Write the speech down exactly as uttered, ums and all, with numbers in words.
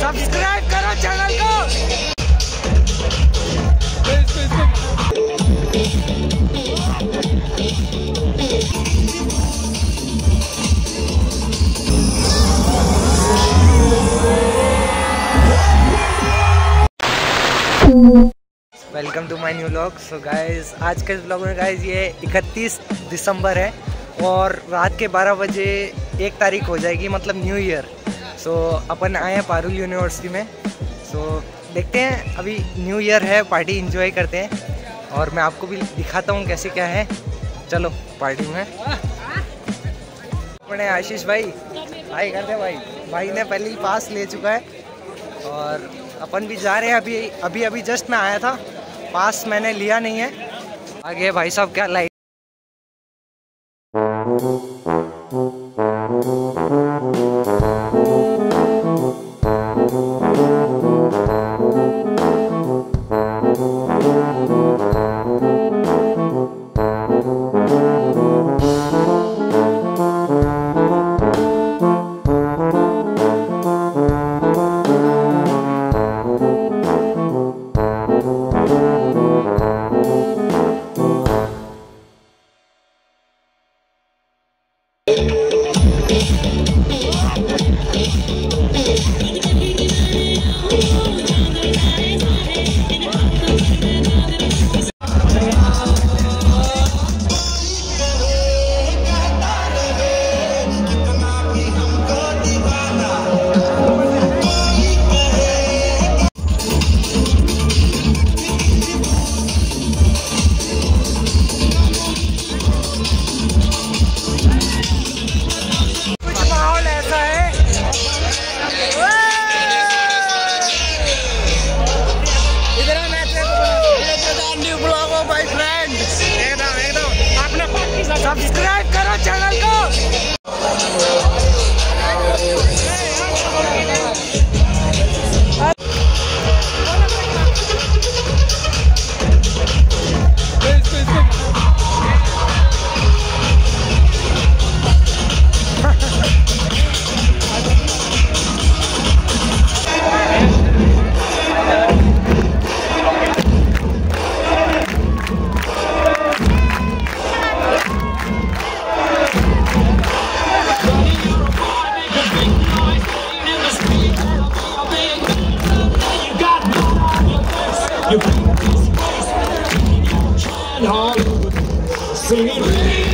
Subscribe करो channel को। Welcome to my new vlog. So guys, आज के व्लॉग में गाइस ये इकतीस दिसंबर है और रात के बारह बजे एक तारीख हो जाएगी, मतलब न्यू ईयर। सो so, अपन आए हैं पारुल यूनिवर्सिटी में। सो so, देखते हैं, अभी न्यू ईयर है, पार्टी एंजॉय करते हैं और मैं आपको भी दिखाता हूँ कैसे क्या है। चलो पार्टी में। अपने आशीष भाई भाई करते भाई भाई ने पहले ही पास ले चुका है और अपन भी जा रहे हैं। अभी अभी अभी जस्ट मैं आया था, पास मैंने लिया नहीं है। आगे भाई साहब क्या लाइट सब्सक्राइब करो चैनल को। Sing it.